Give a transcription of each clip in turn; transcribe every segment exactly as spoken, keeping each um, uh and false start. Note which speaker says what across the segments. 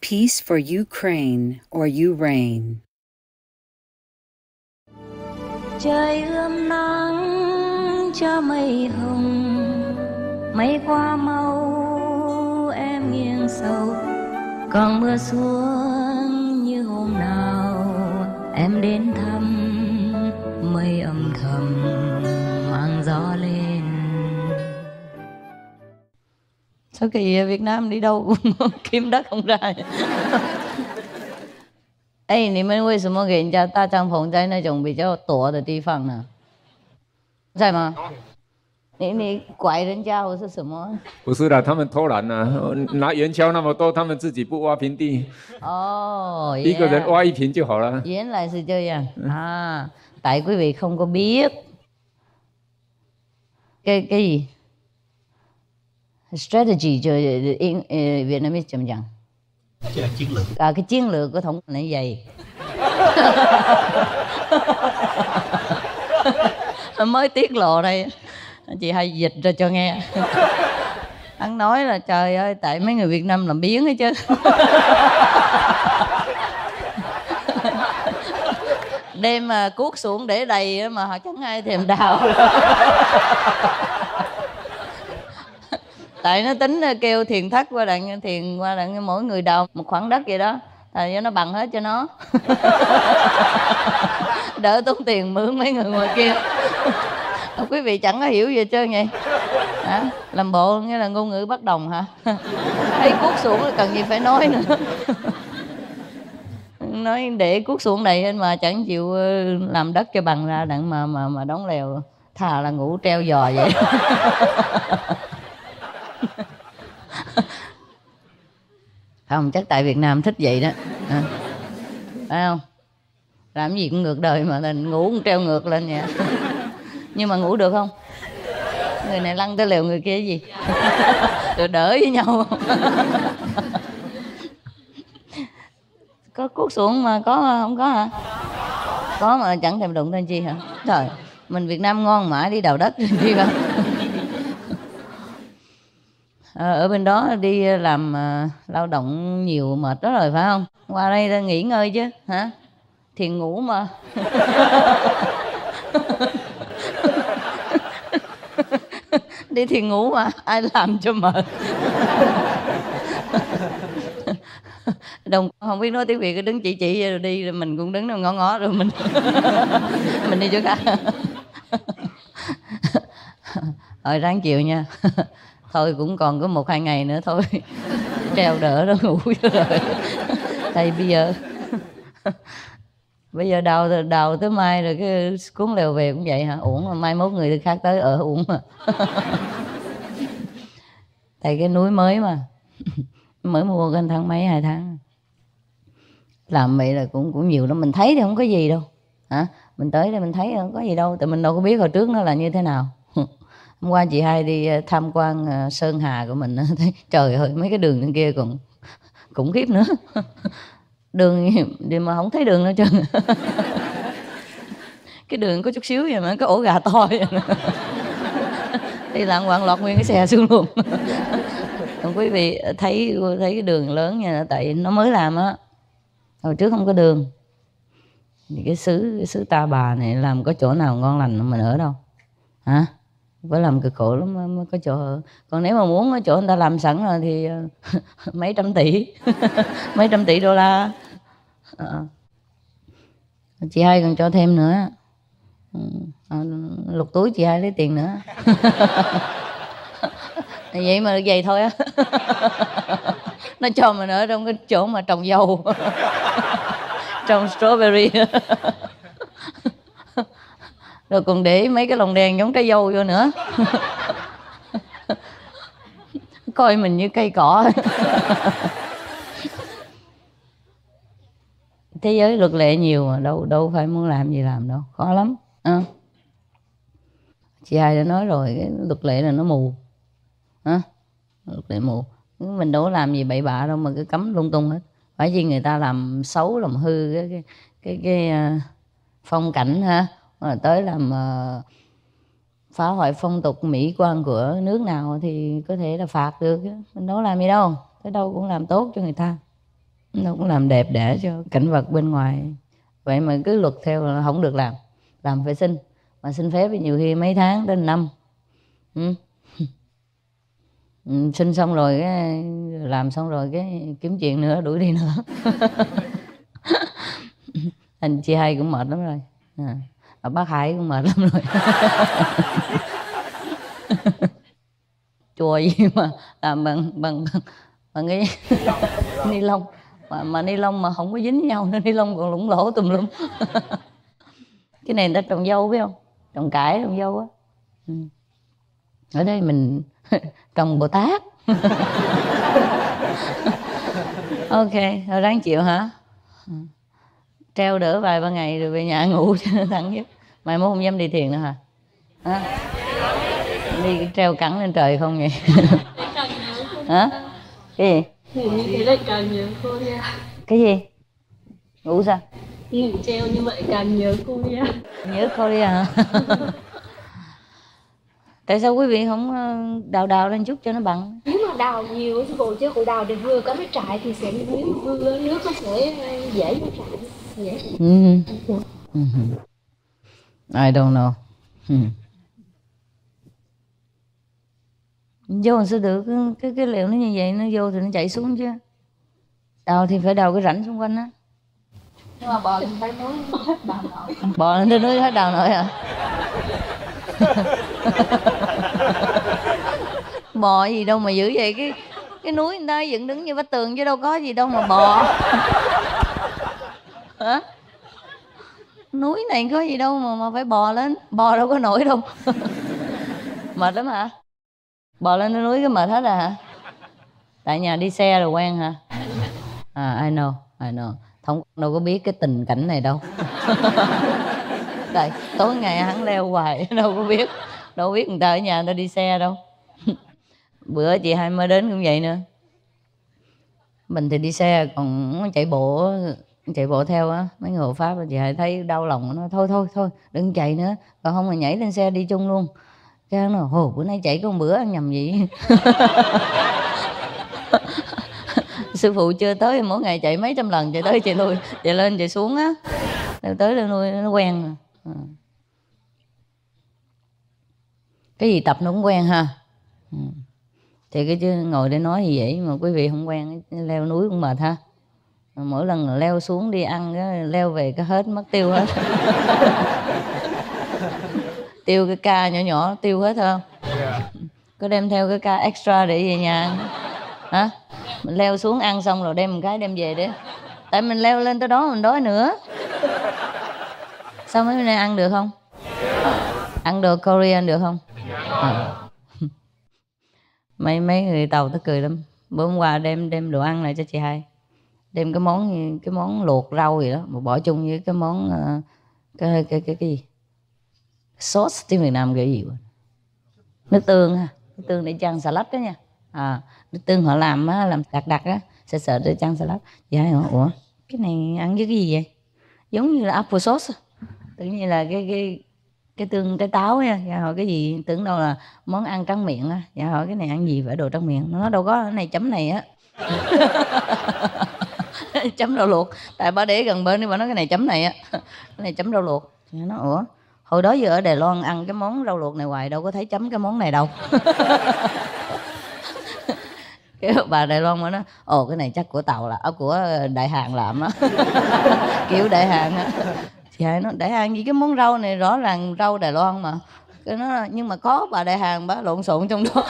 Speaker 1: peace for Ukraine or Ukraine.
Speaker 2: Trời ươm nắng cho mây hồng, mây qua mau em nghiêng sâu, còn mưa xuống như hôm nào em đến thăm, mây âm thầm mang gió lên. Sao kỳ Việt Nam đi đâu cũng kiếm đất không ra. 哎，你们为什么给人家搭帐篷在那种比较躲的地方呢？在吗？你你拐人家或是什么？
Speaker 3: 不是的，他们偷懒啊，拿圆锹那么多，他们自己不挖平地。哦，一个人挖一平就好了。
Speaker 2: 原来是这样à. Tại quý vị không có biết cái cái gì strategy cho Vietnamese chậm chậm. Chiến lược. À, cái chiến lược của thống này vậy. Mới tiết lộ đây, chị hay dịch ra cho nghe. Hắn nói là trời ơi, tại mấy người Việt Nam làm biếng ấy chứ. Đem mà cuốc xuống để đầy mà họ chẳng ai thèm đào. Tại nó tính kêu thiền thất qua đặng thiền qua đặng mỗi người đào một khoảng đất vậy đó, tại cho nó bằng hết cho nó. Đỡ tốn tiền mướn mấy người ngoài kia. Quý vị chẳng có hiểu gì hết trơn vậy hả? Làm bộ nghĩa là ngôn ngữ bất đồng hả? Thấy cuốc xuống là cần gì phải nói nữa. Nói để cuốc xuống đây mà chẳng chịu làm đất cho bằng ra đặng mà mà mà đóng lèo, thà là ngủ treo giò vậy. Không, chắc tại Việt Nam thích vậy đó à. Phải không? Làm gì cũng ngược đời mà mình ngủ cũng treo ngược lên vậy. Nhưng mà ngủ được không? Người này lăn tới lèo người kia gì? Rồi đỡ với nhau. Có cuốc xuống mà có không có hả? Có mà chẳng thèm đụng tên chi hả? Trời, mình Việt Nam ngon mãi đi đào đất chi không? Ở bên đó đi làm uh, lao động nhiều mệt đó rồi phải không? Qua đây ta nghỉ ngơi chứ hả? Thiền ngủ mà. Đi thiền ngủ mà ai làm cho mệt. Đồng không biết nói tiếng Việt, đứng chỉ chỉ rồi đi, rồi mình cũng đứng ngó ngó rồi mình mình đi chỗ khác. Rồi ráng chịu nha. Thôi cũng còn có một hai ngày nữa thôi. Treo đỡ đó ngủ cho rồi. Tại bây giờ bây giờ đào đào tới mai rồi cái cuốn lều về cũng vậy hả? Uổng mà mai mốt người khác tới ở uổng mà. Tại cái núi mới mà. Mới mua cái tháng mấy hai tháng. Làm vậy là cũng cũng nhiều lắm. Mình thấy thì không có gì đâu hả? Mình tới đây mình thấy không có gì đâu. Tại mình đâu có biết hồi trước nó là như thế nào. Hôm qua chị hai đi tham quan Sơn Hà của mình, thấy trời ơi mấy cái đường bên kia cũng khủng khiếp nữa. Đường đi mà không thấy đường nữa trơn. Cái đường có chút xíu vậy mà có ổ gà to vậy. Đi lạng quạng lọt nguyên cái xe xuống luôn. Còn quý vị thấy thấy cái đường lớn nha, tại nó mới làm á. Hồi trước không có đường. Thì cái xứ cái xứ Ta Bà này làm có chỗ nào ngon lành mình ở đâu hả? Phải làm cực khổ lắm mới có chỗ ở. Còn nếu mà muốn ở chỗ người ta làm sẵn rồi thì mấy trăm tỷ. Mấy trăm tỷ đô la à. Chị hai còn cho thêm nữa à, lục túi chị hai lấy tiền nữa. Vậy mà được vậy thôi á. Nó cho mình ở trong cái chỗ mà trồng dâu. Trồng strawberry. Rồi còn để mấy cái lồng đèn giống trái dâu vô nữa. Coi mình như cây cỏ. Thế giới luật lệ nhiều mà đâu đâu phải muốn làm gì làm đâu, khó lắm à. Chị hai đã nói rồi, cái luật lệ là nó mù à, luật lệ mù. Mình đâu có làm gì bậy bạ đâu mà cứ cấm lung tung hết. Phải chi người ta làm xấu làm hư cái cái cái, cái uh, phong cảnh ha, rồi tới làm uh, phá hoại phong tục mỹ quan của nước nào thì có thể là phạt được. Mình đâu làm gì đâu, tới đâu cũng làm tốt cho người ta nó cũng làm đẹp đẽ cho cảnh vật bên ngoài. Vậy mà cứ luật theo là không được làm. Làm phải xin. Mà xin phép thì nhiều khi mấy tháng đến năm. Ừ. Ừ, xin xong rồi cái làm xong rồi cái kiếm chuyện nữa, đuổi đi nữa. Anh chị hai cũng mệt lắm rồi. À, bác Hải cũng mệt lắm rồi. Chùa gì mà làm bằng bằng bằng, bằng cái ni lông mà, mà ni lông mà không có dính nhau nên ni lông còn lủng lỗ tùm lum. Cái này người ta trồng dâu biết không? Trồng cải, trồng dâu á. Ừ. Ở đây mình trồng Bồ Tát. Ok, rồi ráng chịu hả? Treo đỡ vài ba ngày rồi về nhà ngủ cho nó thẳng nhất. Mai mốt không dám đi thiền nữa hả? Hả? Đi treo cẳng lên trời không vậy? Hả? Cái gì?
Speaker 4: Như thế lại càng nhớ cô nha.
Speaker 2: Cái gì? Ngủ sao?
Speaker 4: Ngủ treo như vậy càng nhớ cô nha.
Speaker 2: Nhớ Korea hả? Tại sao quý vị không đào đào lên chút cho nó bằng?
Speaker 4: Nếu mà đào nhiều thì cô chứ cô đào để vừa có cái trại thì sẽ nếu vừa nước nó sẽ dễ vô trại. Dễ.
Speaker 2: Mm-hmm. Mm-hmm. I don't know. Hmm. Vô làm sao được, cái cái liệu nó như vậy nó vô thì nó chạy xuống chứ. Đào thì phải đào cái rãnh xung quanh á.
Speaker 4: Nhưng mà bò thì phải nói hết đào nổi.
Speaker 2: Bò lên trên núi hết đào nổi hả? Bò gì đâu mà dữ vậy, cái cái núi người ta dựng đứng như vách tường chứ đâu có gì đâu mà bò. Hả? Núi này có gì đâu mà mà phải bò lên, bò đâu có nổi đâu. Mệt lắm hả? Bò lên núi cái mệt hết rồi hả? Tại nhà đi xe rồi quen hả? À, I know, I know. Không đâu có biết cái tình cảnh này đâu. Tại tối ngày hắn leo hoài, đâu có biết. Đâu biết người ta ở nhà người ta đi xe đâu. Bữa chị hai mới đến cũng vậy nữa. Mình thì đi xe, còn chạy bộ chạy bộ theo á, mấy người hộ pháp chị hai thấy đau lòng, nó thôi thôi thôi đừng chạy nữa, còn không mà nhảy lên xe đi chung luôn. Cái nó hồ bữa nay chạy có một bữa ăn nhầm gì. Sư phụ chưa tới mỗi ngày chạy mấy trăm lần, chạy tới chạy lui, chạy lên chạy xuống á, tới lên lui nó quen. À. Cái gì tập nó cũng quen ha. Ừ. Thì cái chứ ngồi để nói gì vậy mà quý vị không quen, leo núi cũng mệt ha. Mỗi lần leo xuống đi ăn cái leo về cái hết mất tiêu hết. Tiêu cái ca nhỏ nhỏ tiêu hết không? Có đem theo cái ca extra để về nhà ăn hả? Mình leo xuống ăn xong rồi đem một cái đem về để, tại mình leo lên tới đó mình đói nữa. Sao mấy bữa nay ăn được không? Ăn được Korean được không? À. Mấy mấy người Tàu nó cười lắm. Bữa hôm qua đem đem đồ ăn này cho chị hai, đem cái món cái món luộc rau gì đó mà bỏ chung với cái món cái cái cái cái gì sốt tiếng Việt Nam cái gì vậy? Nước tương ha, nước tương để chan salad đó nha. À, nước tương họ làm á, làm đặc đặc á, sợ sợ để chan salad. Chị hai hỏi ủa cái này ăn với cái gì vậy? Giống như là apple sauce, tự nhiên là cái cái cái tương cái táo nha. Dạ hỏi cái gì, tưởng đâu là món ăn trắng miệng á. Dạ hỏi cái này ăn gì phải đồ trắng miệng, nó đâu có cái này chấm này á. Chấm rau luộc, tại bà để gần bên đi bà nói cái này chấm này á, cái này chấm rau luộc. Thì nó ủa hồi đó giờ ở Đài Loan ăn cái món rau luộc này hoài đâu có thấy chấm cái món này đâu. Cái bà Đài Loan mới nói ồ cái này chắc của Tàu là ở của Đại Hàn làm á. Kiểu Đại Hàn á. Chị hai nói Đại Hàn gì cái món rau này rõ ràng rau Đài Loan mà. Cái nó nhưng mà có bà Đại Hàn bà lộn xộn trong đó.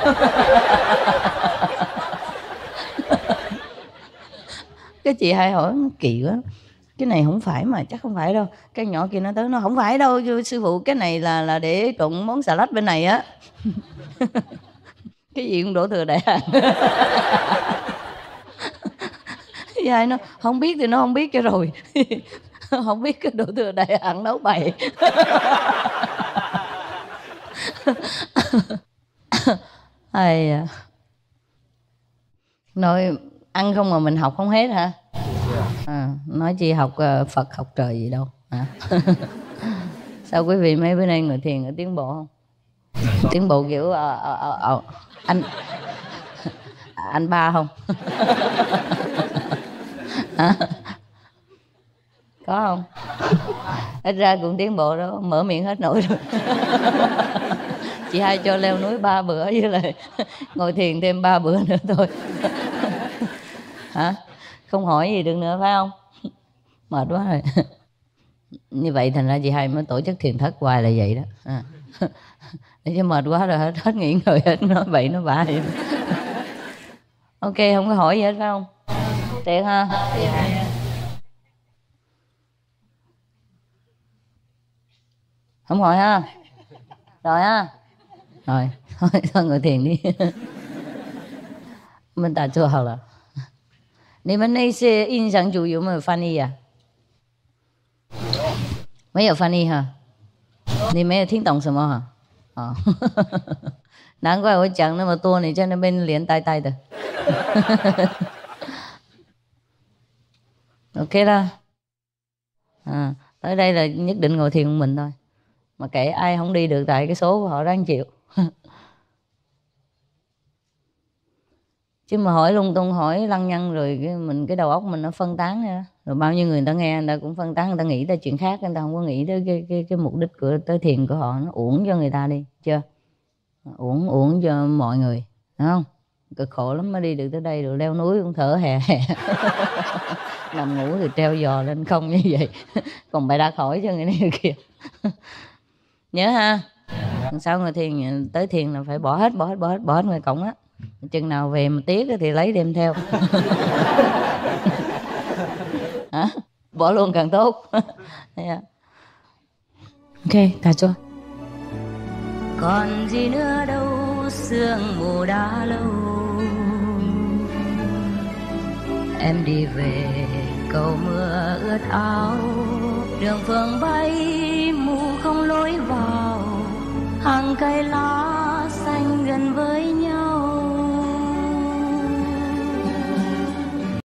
Speaker 2: Cái chị hai hỏi kỳ quá, cái này không phải mà chắc không phải đâu. Cái nhỏ kia nó tới nó không phải đâu sư phụ, cái này là là để trộn món salad bên này á. Cái gì cũng đổ thừa Đại Hàn. Chị hai nó không biết thì nó không biết cho rồi. Không biết cái đổ thừa Đại Hàn nấu bày. Ai à. Nói ăn không mà mình học không hết hả? À, nói chi học uh, Phật học trời gì đâu hả? Sao quý vị mấy bữa nay người thiền ở tiến bộ không? Tiến bộ kiểu uh, uh, uh, uh, anh anh ba không? Hả? Có không? Ít ra cũng tiến bộ đó, mở miệng hết nổi rồi. Chị hai cho leo núi ba bữa với lại ngồi thiền thêm ba bữa nữa thôi. Hả? Không hỏi gì được nữa phải không? Mệt quá rồi. Như vậy thành ra chị hai mới tổ chức thiền thất hoài là vậy đó. À. Để cho mệt quá rồi hết, hết nghỉ ngơi hết, nói bậy nói bạ. Ok, không có hỏi gì hết phải không? Tiện ha? Không hỏi ha? Rồi ha? Rồi, thôi, thôi ngồi thiền đi. Mình đã做好了。你们那些印象组有没有翻译呀？没有翻译哈？你没有听懂什么哈？哦，难怪我讲那么多，你在那边连呆呆的。Ok啦. À, tới đây là nhất định ngồi thiền một mình thôi. Mà kể ai không đi được tại cái số của họ đang chịu. Chứ mà hỏi lung tung, hỏi lăng nhăng rồi cái mình cái đầu óc mình nó phân tán ra. Rồi bao nhiêu người người ta nghe, người ta cũng phân tán, người ta nghĩ tới chuyện khác, người ta không có nghĩ tới cái cái cái mục đích của tới thiền của họ, nó uổng cho người ta đi, chưa? Uổng uổng cho mọi người, đúng không? Cực khổ lắm mới đi được tới đây, rồi leo núi cũng thở hè hè. Nằm ngủ thì treo giò lên không như vậy. Còn bài đặt hỏi cho người này kìa. Nhớ ha. Sau người thiền tới thiền là phải bỏ hết, bỏ hết, bỏ hết, bỏ hết ngoài cổng á. Chừng nào về mà tiếc thì lấy đem theo. Hả? Bỏ luôn càng tốt. Ok, thả cho. Còn gì nữa đâu, sương mù đã lâu. Em đi về cầu mưa ướt áo, đường phượng bay mù không lối vào, hàng cây lá xanh gần với nhau.